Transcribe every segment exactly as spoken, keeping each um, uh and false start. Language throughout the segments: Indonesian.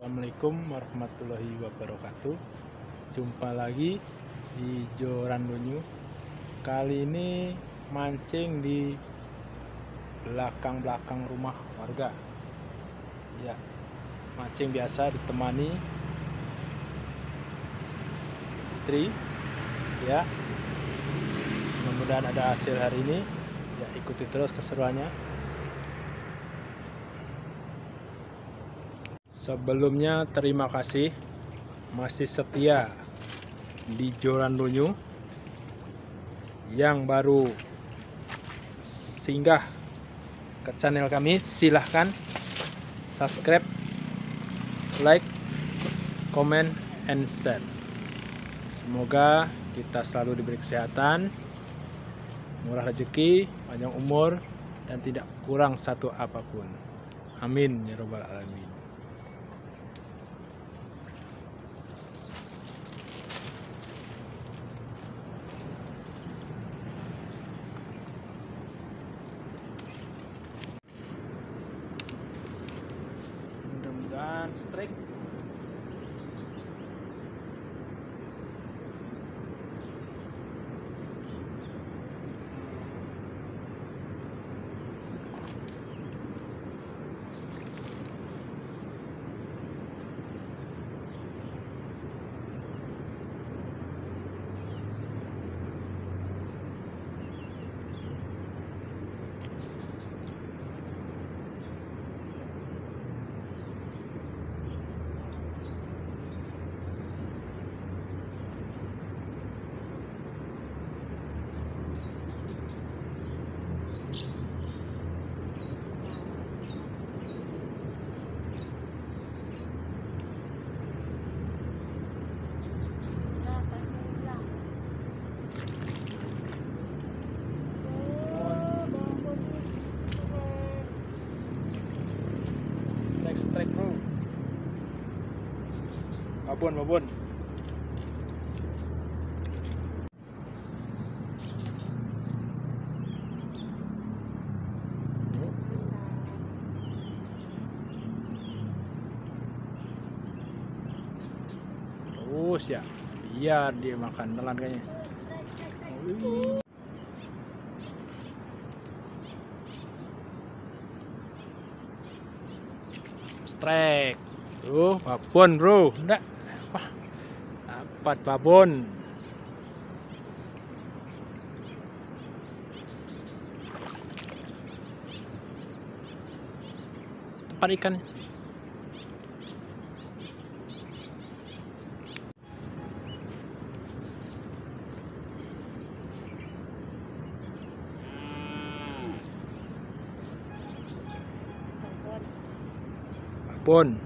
Assalamualaikum warahmatullahi wabarakatuh. Jumpa lagi di Joran Lunyu. Kali ini mancing di belakang-belakang rumah warga. Ya, mancing biasa ditemani istri. Ya, mudah-mudahan ada hasil hari ini. Ya, ikuti terus keseruannya. Sebelumnya terima kasih masih setia di Joran Lunyu. Yang baru singgah ke channel kami, silahkan subscribe, like, comment, and share. Semoga kita selalu diberi kesehatan, murah rezeki, panjang umur, dan tidak kurang satu apapun. Amin ya robbal alamin. Mudah-mudahan strike. Strike bro, babon babon. Terus ya, biar dia makan telan kayaknya. Strike. Tuh, babon bro. Enggak. Wah, dapat babon. Tempat ikan. Babon.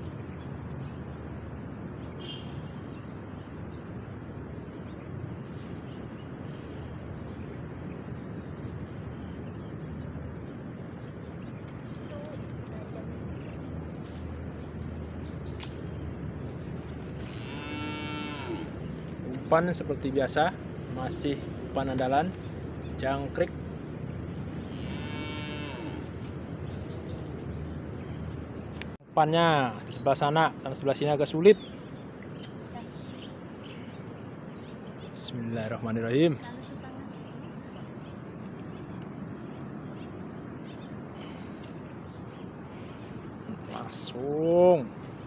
Umpan seperti biasa, masih umpan andalan, jangkrik. Umpannya di sebelah sana, karena sebelah sini agak sulit. Bismillahirrahmanirrahim. Langsung.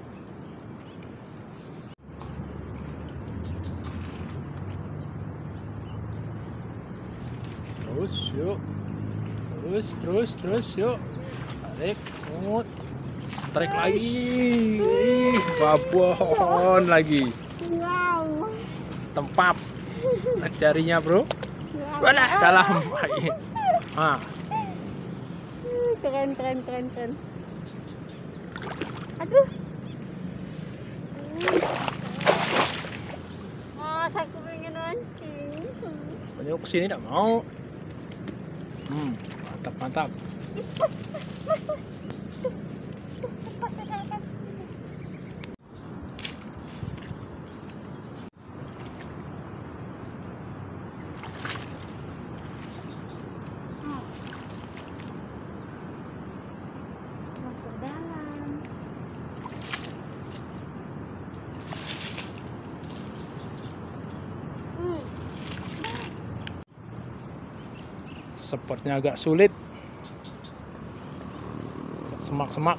Terus yuk. Terus terus terus yuk. Tarik, mut. Strike lagi. Ih, babon lagi. Wow. Tempap. Jarinya bro. Walah, dalam. Ah. Keren keren keren keren. Aduh. Oh, aku pengen mancing. Banyak kesini tidak mau. Hmm, mantap mantap. spotnya agak sulit, semak-semak.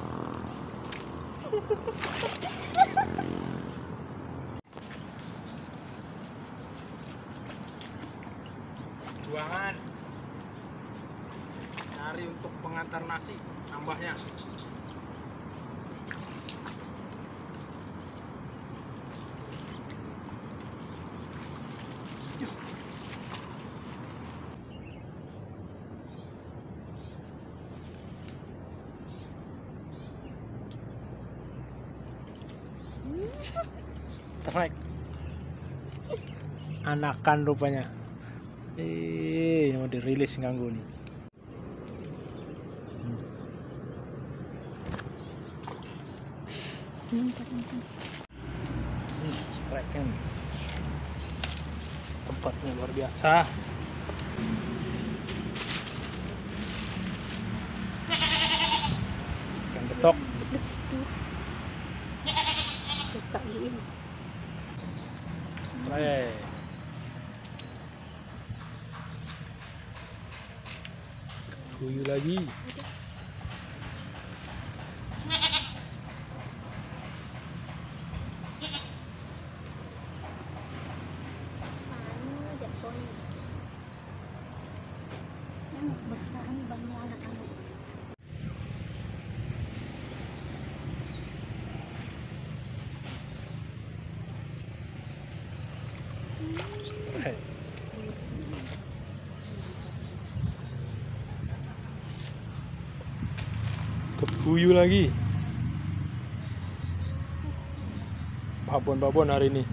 Juangan cari untuk pengantar nasi nambahnya. Strike anakan rupanya. Eh, mau dirilis ganggu nih. Hmm, strike kan. Tempatnya luar biasa. Ikan betok. Strike. Kuyuh lagi. Besar nih banyak anak-anak. Strike. Kepuyuh lagi. Babon-babon hari ini.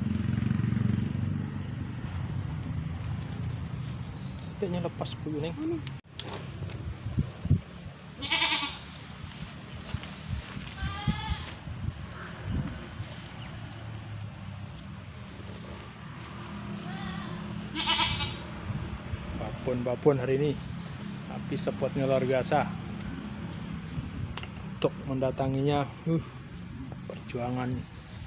Kayaknya lepas puyuh neng. Babon-babon hari ini, tapi spotnya luar biasa. Untuk mendatanginya, uh, perjuangan.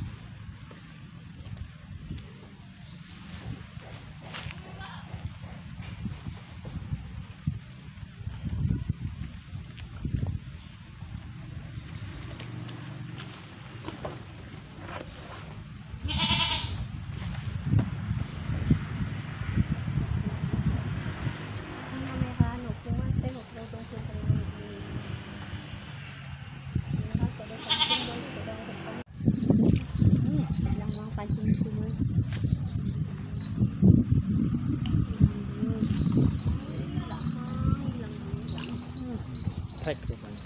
Strike rupanya.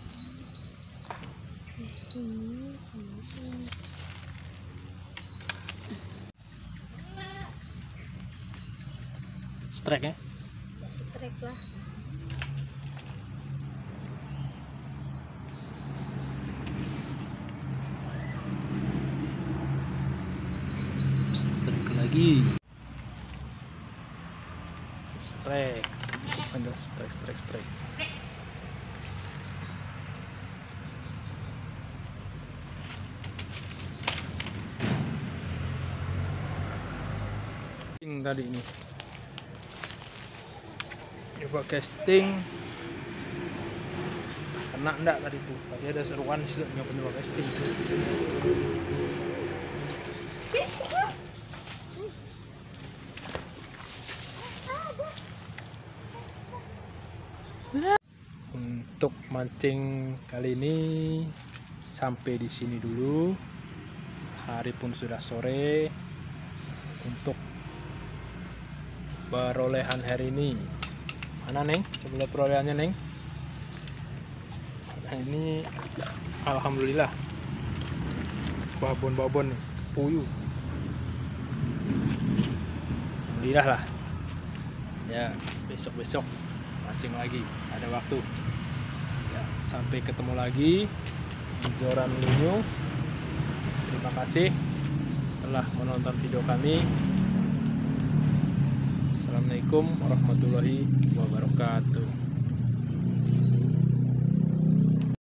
Strike ya? Strike lah. Strike lagi. Strike. Ada strike, strike, strike. Tadi ini coba casting, kena enggak tadi tuh, tadi ada seruan sih nggak pernah casting. Untuk mancing kali ini sampai di sini dulu. Hari pun sudah sore. Untuk perolehan hari ini, mana neng? Coba lihat perolehannya neng. Nah ini alhamdulillah babon-babon nih, puyuh. Alhamdulillah lah. Ya besok-besok mancing lagi, ada waktu. Ya, sampai ketemu lagi di Joran Lunyuh. Terima kasih telah menonton video kami. Assalamualaikum warahmatullahi wabarakatuh.